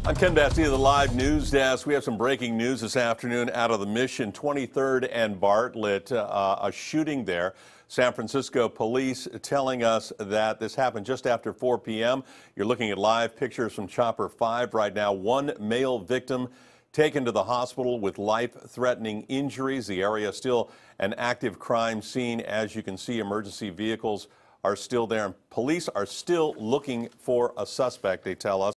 I'm Ken Bastida, the live news desk. We have some breaking news this afternoon out of the Mission 23rd and Bartlett. A shooting there. San Francisco police telling us that this happened just after 4 p.m. You're looking at live pictures from Chopper 5 right now. One male victim taken to the hospital with life-threatening injuries. The area still an active crime scene. As you can see, emergency vehicles are still there. And police are still looking for a suspect, they tell us.